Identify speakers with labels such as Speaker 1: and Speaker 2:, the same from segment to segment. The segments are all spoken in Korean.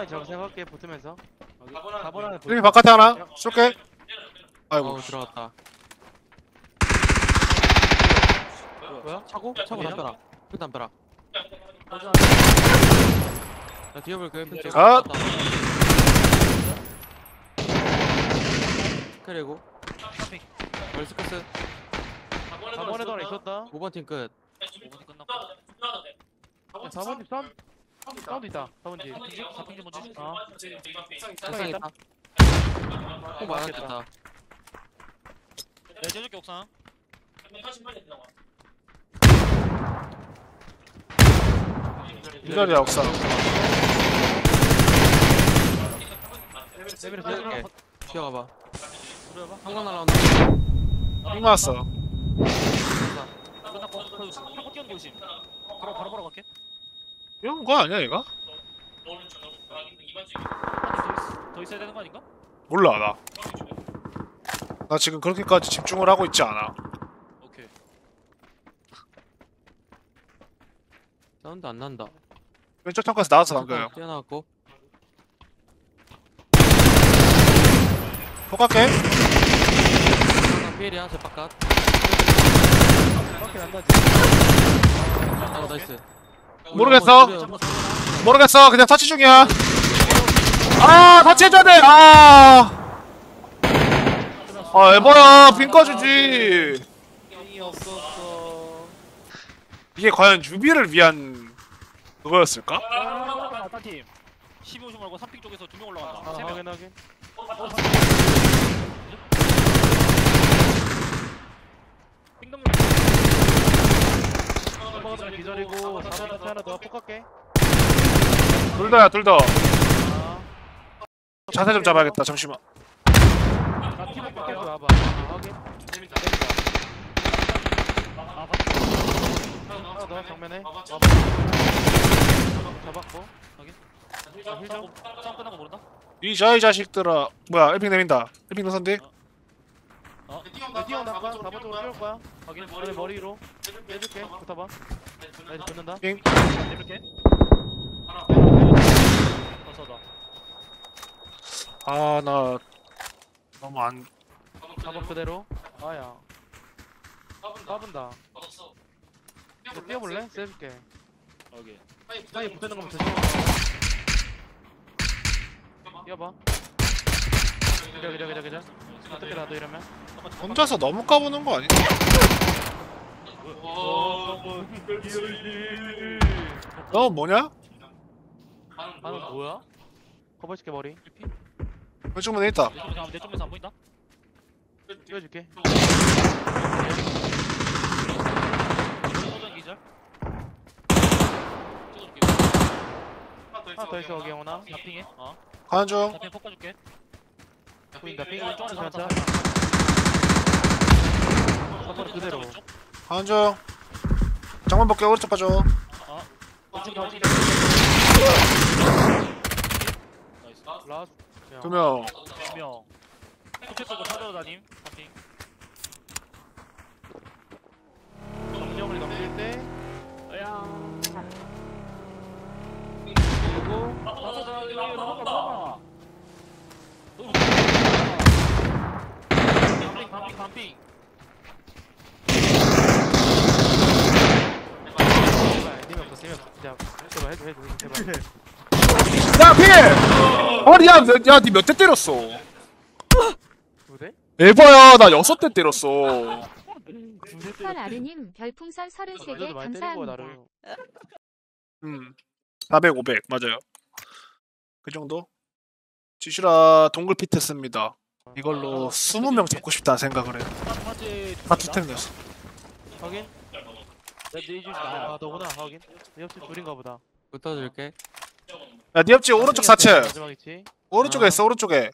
Speaker 1: 4번 안에 저 생각할게 붙으면서 4번 안에
Speaker 2: 여기 바깥에 하나 쏠게. 아이고
Speaker 3: 들어갔다.
Speaker 1: 뭐야?
Speaker 3: 차고 담벼락. 그 담벼락. 나 뒤에 볼게.
Speaker 2: 아!
Speaker 3: 그리고 월스커스
Speaker 1: 4번에도 하나 있었다
Speaker 3: 5번 팀 끝.
Speaker 4: 5분이 끝났고.
Speaker 1: 4번 팀 사운드 있다 4번 팀
Speaker 4: 4핑지 뭔지?
Speaker 1: 어
Speaker 3: 옥상 있다. 꼭 맞았겠다.
Speaker 4: 내 제줄게 옥상.
Speaker 2: 이 자리야 옥상.
Speaker 1: 레벨에서
Speaker 3: 이렇게 뛰어가봐.
Speaker 4: 그래봐.
Speaker 3: 한강 날라온다.
Speaker 2: 삥 맞았어.
Speaker 4: 끝났고. 한번 뛰어는 게 조심. 바로 보러 갈게.
Speaker 2: 이런 거 아니야 얘가?
Speaker 4: 더 있어야 되는 거 아닌가?
Speaker 2: 몰라 나. 나 지금 그렇게까지 집중을 하고 있지 않아.
Speaker 4: 오케이.
Speaker 3: 사운드 안 난다.
Speaker 2: 왼쪽 창가에서 나왔어 방금.
Speaker 3: 뛰어나왔고.
Speaker 2: 똑같게.
Speaker 3: 한강 피해리야 제 바깥.
Speaker 1: 밖에 난다
Speaker 3: 나이스.
Speaker 2: 모르겠어. 모르겠어. 그냥 터치 중이야. 아 터치 해줘야 돼. 에버야 빈 꺼주지.
Speaker 1: 이 없었어
Speaker 2: 이게 과연 유비를 위한 그거였을까?
Speaker 4: 딴 팀. 12호시 말고 3픽 쪽에서 2명 올라간다. 3명.
Speaker 1: 확인하게
Speaker 4: 핑덤.
Speaker 1: 4번은 기절이고 4번 같이 하나 더 폭갈게
Speaker 2: 둘 다야 둘 다.
Speaker 1: 아
Speaker 2: 자세 좀 잡아야겠다. 잠시만.
Speaker 1: 나 팀을 밖에 와봐 확인 하나 더 정면에 와봐 잡았고
Speaker 4: 확인.
Speaker 1: 힐좀
Speaker 4: 싸움 끝난 거 모른다?
Speaker 2: 이 자식들아. 뭐야 1핑 내민다. 1핑 노선디.
Speaker 1: 뛰어온다 4번 쪽으로 뛰어올 거야 확인 안에 머리로 해줄게 붙어봐 나 이제 붙는다
Speaker 2: 핑.
Speaker 4: 내볼게. 어서다.
Speaker 2: 나 너무 안.
Speaker 1: 4번 그대로 아야 까분다 너 뛰어볼래? 쎄줄게
Speaker 4: 오케이.
Speaker 1: 사이에 붙는 거면 되지 뛰어봐 기자 어떻게 나도 이러면
Speaker 2: 혼자서 너무 까부는 거 아니야? 너 뭐냐?
Speaker 1: 나는 뭐야? 커버시켜 머리
Speaker 2: 왼쪽 문에 있다.
Speaker 4: 내 쪽에서 안 보인다?
Speaker 1: 뛰어줄게
Speaker 4: 소전 기절.
Speaker 1: 하나 더 있어 거기 영훈아
Speaker 4: 잡핑해.
Speaker 2: 가는 중.
Speaker 4: 잡핑 폭 가줄게.
Speaker 1: 보인다 핑
Speaker 4: 왼쪽 안에
Speaker 1: 전차
Speaker 4: 잡았다.
Speaker 1: 4번 그대로
Speaker 2: 가는 중. 장만 볼게. 오른쪽 봐줘.
Speaker 4: 왼쪽 나오지. 나이스.
Speaker 1: 라스
Speaker 2: 2명.
Speaker 4: 2명. 코치 쪽으로 찾아러 다님. 잡핑.
Speaker 1: 정령을 넘길 때
Speaker 4: 야.
Speaker 1: 그리고
Speaker 4: 넘어가. 반핑.
Speaker 1: 님이 없어 진짜 제발 해줘 제발
Speaker 2: 야 핑해. 아니 야니 몇 대 때렸어?
Speaker 1: 2대?
Speaker 2: 에버야 나 6대 때렸어.
Speaker 5: 선 아르님 별풍선 33개
Speaker 1: 많이 때린 거야
Speaker 5: 감사합니다.
Speaker 1: 나를
Speaker 2: 400, 500 맞아요. 그 정도? 지슈라 동글 피트 씁니다. 이걸로 20명 잡고 싶다는 생각을 해. 다 투탱이었어.
Speaker 1: 확인? 아 너구나 확인 내 옆집 둘인가 보다
Speaker 3: 붙어줄게.
Speaker 2: 야, 네 옆집 오른쪽 4층.
Speaker 1: 마지막 있지?
Speaker 2: 오른쪽에 있어, 오른쪽에.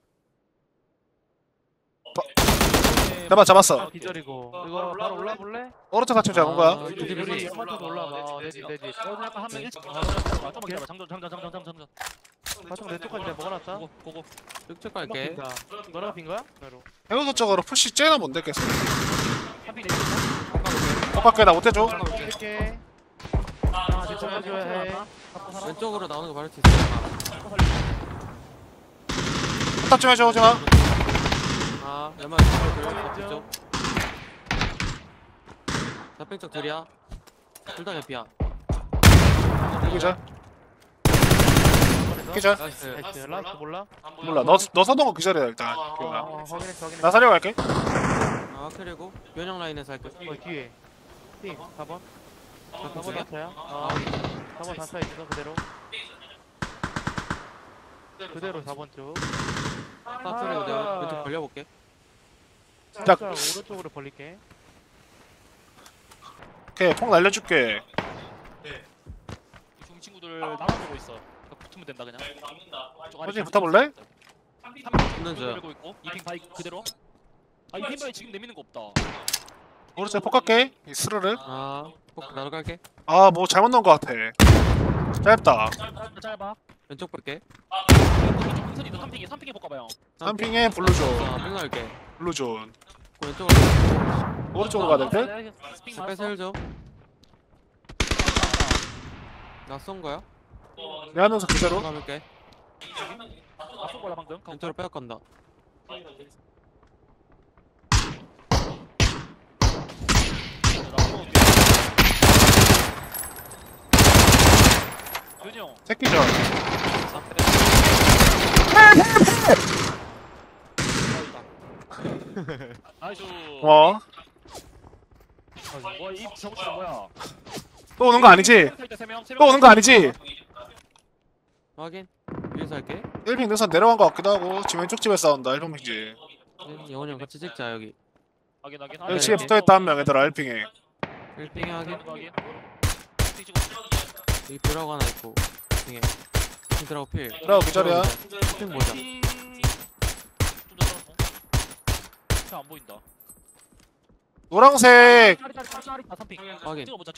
Speaker 2: 내가 잡았어.
Speaker 1: 기절이고 이거 바로 올라볼래?
Speaker 2: 오른쪽 4층 잡은 거야.
Speaker 1: 우리 연마트도 올라봐 내집
Speaker 4: 한명 일찍. 좀만 기다려. 장전.
Speaker 1: 가끔 내 쪽까지 내가 먹어놨다
Speaker 4: 고고.
Speaker 3: 쭉쭉 갈게.
Speaker 1: 너랑 빈 거야? 너로
Speaker 2: 해우소 쪽으로 푸시 째나 뭔데 계속.
Speaker 4: 한핑 내리겠다.
Speaker 2: 똑같게 나 못해줘.
Speaker 1: 이렇게 내 쪽까지 와야 해
Speaker 3: 왼쪽으로 나오는 거 바로 뒤 있어.
Speaker 2: 부탁 좀 해줘 오징아.
Speaker 3: 아 연막 이쪽으로 둘 쪽. 잡빙 쪽 둘이야. 둘 다 개피야.
Speaker 2: 기절. 기절.
Speaker 3: 나이스.
Speaker 1: 나이스. 라스트 몰라?
Speaker 2: 몰라. 너 서던 거 기절이야 일단. 기억나.
Speaker 1: 확인했어 확인했어.
Speaker 2: 나 사려 갈게.
Speaker 3: 아 그리고 변형 라인에서 할게.
Speaker 1: 뒤에. 팀 4번. 4번
Speaker 3: 둘이야?
Speaker 1: 단차야. 4번 단차 있어 그대로. 그대로 4번 쪽.
Speaker 3: 사투리고 내가 왼쪽 벌려볼게.
Speaker 1: 살짝 오른쪽으로 벌릴게.
Speaker 2: 오케이 폭 날려줄게.
Speaker 4: 중 친구들 나눠보고 있어. 붙으면 된다 그냥.
Speaker 2: 호진이 붙어볼래?
Speaker 4: 3핑
Speaker 3: 붙는 줄.
Speaker 4: 들고 있고 2핑 바이 그대로. 아 2핑 바이 지금 내미는 거 없다.
Speaker 2: 오른쪽에 폭 갈게. 이 스르르.
Speaker 3: 꼭 나도 갈게.
Speaker 2: 아 뭐 잘못 넣은 거 같아. 짧다.
Speaker 4: 짧아.
Speaker 3: 왼쪽 볼게.
Speaker 4: 핑선이도 3핑에 볼까봐요.
Speaker 2: 3핑에 블루존.
Speaker 3: 빙 넣을게.
Speaker 2: 블루존.
Speaker 3: 그 왼쪽으로.
Speaker 2: 오른쪽으로 가야 될 듯?
Speaker 3: 스페 셀 좀. 나 쏜 거야?
Speaker 2: 내 하면서 그대로.
Speaker 3: 가볼게.
Speaker 4: 쏜 거다 방금.
Speaker 3: 왼쪽으로 빼앗 간다.
Speaker 4: 윤이 형.
Speaker 2: 새끼전.
Speaker 4: 나이스.
Speaker 2: 와.
Speaker 4: 와이 정치 뭐야?
Speaker 2: 또 오는 거 아니지? 또 오는 거 아니지?
Speaker 3: 확인. 위에서 할게.
Speaker 2: 1핑 능선 내려간 거 같기도 하고 지금 왼쪽 집에 싸운다 1핑 핑지.
Speaker 3: 영원이 형 같이 찍자 여기.
Speaker 4: 확인.
Speaker 2: 여기 집에 붙어있다 한 명 얘들아 1핑에.
Speaker 3: 1핑에 확인.
Speaker 4: 확인.
Speaker 3: 여기 뷰라고 하나 있고. 빙에. 빙 들어가고 필.
Speaker 2: 들어가고 기절이야.
Speaker 3: 핑 보자.
Speaker 4: 안 보인다.
Speaker 2: 노랑색
Speaker 4: 아 3핑.
Speaker 3: 확인.
Speaker 4: 찍어보자.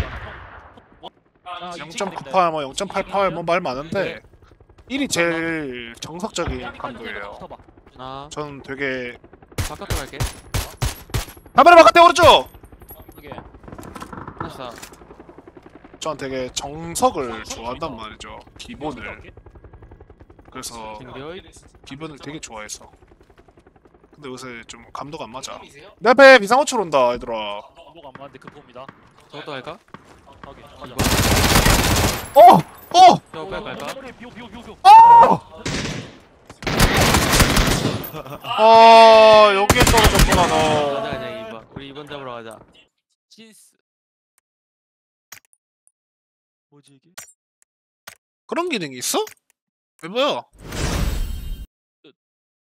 Speaker 2: 0.98 뭐 0.88 뭐 말 많은데 1이 제일 정석적인 강도예요. 전 되게
Speaker 3: 바깥으로 갈게.
Speaker 2: 카메라 바깥에 오른쪽!
Speaker 4: 이게
Speaker 3: 됐어.
Speaker 2: 전 되게 정석을 좋아한단 말이죠. 기본을. 그래서
Speaker 3: 빙별.
Speaker 2: 기본을 되게 좋아해서. 근데 요새 좀 감도가 안 맞아. 내 앞에 비상호출 온다 얘들아.
Speaker 4: 뭐가 안 맞는데 그 봅니다.
Speaker 3: 저것도 할까?
Speaker 4: 확인. 맞아.
Speaker 3: 이번.
Speaker 2: 어!
Speaker 3: 저거 빼 갈까?
Speaker 4: 비오.
Speaker 2: 아 여기에 떨어졌구나 너.
Speaker 3: 가자 그냥 2번. 우리 2번 잡으러 가자.
Speaker 4: 진스. 뭐지 이게?
Speaker 2: 그런 기능이 있어? 왜 뭐야?